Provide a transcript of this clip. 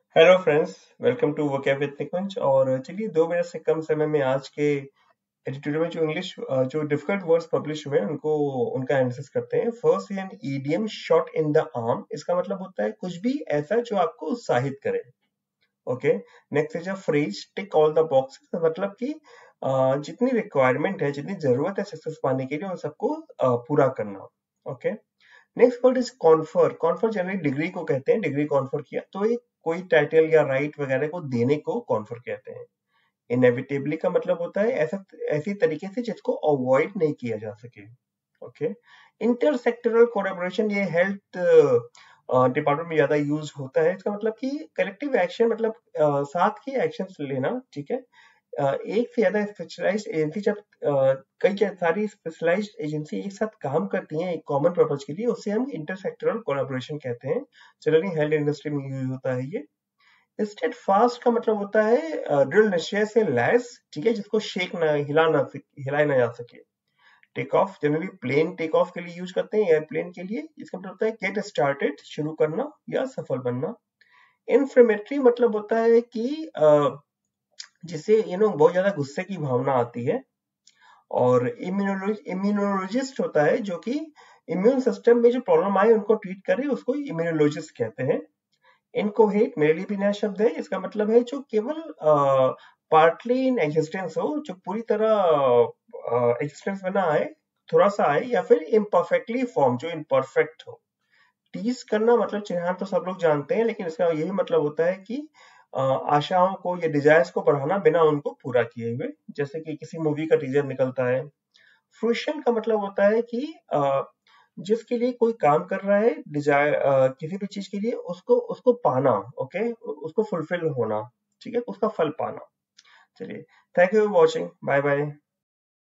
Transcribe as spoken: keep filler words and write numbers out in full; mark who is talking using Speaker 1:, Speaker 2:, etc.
Speaker 1: Hello friends, welcome to vocab with Nikunj. और चलिए दो मिनट से कम समय में आज के एडिटोरियल में जो इंग्लिश जो डिफिकल्ट वर्ड्स पब्लिश हुए हैं उनको उनका एनालिसिस करते हैं। फर्स्ट है idiom shot in the arm. इसका मतलब होता है कुछ भी ऐसा जो आपको उत्साहित करे। ओके। नेक्स्ट है phrase tick all the boxes. मतलब कि अ, जितनी रिक्वायरमेंट है, जितनी जरूरत है सक्सेस पाने के लिए, उन सबको अ, पूरा करना। Okay. Next word is confer. Confer generally degree को कहते हैं। डिग्री कॉन्फर किया तो एक कोई टाइटल या राइट वगैरह को देने को कॉन्फर कहते हैं। इनएविटेबली का मतलब होता है ऐसा ऐसी तरीके से जिसको अवॉइड नहीं किया जा सके। ओके। इंटरसेक्टरल कोलैबोरेशन ये हेल्थ डिपार्टमेंट में ज्यादा यूज होता है। इसका मतलब कि कलेक्टिव एक्शन, मतलब अ, साथ के एक्शंस लेना। ठीक है। अ, एक से ज्यादा स्पेशलाइज्ड एजेंसी जब अ, कई ज- सारी स्पेशलाइज्ड एजेंसी एक साथ काम करती हैं एक कॉमन पर्पज के लिए, उससे हम इंटरसेक्टरल कोलैबोरेशन कहते हैं। जनरली हेल्थ इंडस्ट्री में यूज होता है ये। स्टेट फास्ट का मतलब होता है अ, दृढ़ निश्चय से लैस। ठीक है, जिसको शेक ना हिला ना हिलाया ना जा सके। Take off generally plane take off के लिए यूज करते हैं, एयरप्लेन के लिए। इसका मतलब होता है गेट स्टार्टेड, शुरू करना या सफल बनना। इन्फ्लेमेटरी मतलब होता है कि अ, जिससे यू नो बहुत ज्यादा गुस्से की भावना आती है। और इम्यूनोलॉजिस्ट होता है जो कि इम्यून सिस्टम में जो प्रॉब्लम आए उनको ट्रीट करे, उसको इम्यूनोलॉजिस्ट कहते हैं। इनकोहेट मेरे लिए भी नया शब्द है। इसका मतलब है जो केवल पार्टली इन एग्जिस्टेंस हो, जो पूरी तरह एग्जिस्टेंस में ना आए, थोड़ा सा आए, या फिर इम्परफेक्टली फॉर्म, जो इम्परफेक्ट हो। टीज करना मतलब चिन्हाना तो सब लोग जानते हैं, लेकिन इसका यही मतलब होता है कि अ, आशाओं को या डिजायर्स को बढ़ाना बिना उनको पूरा किए हुए। जैसे कि किसी मूवी का टीजर निकलता है। फ्रूशन का मतलब होता है कि अ, जिसके लिए कोई काम कर रहा है, डिजायर किसी भी चीज के लिए, उसको उसको पाना। ओके, उसको फुलफिल होना। ठीक है, उसका फल पाना। चलिए, thank you for watching. Bye bye.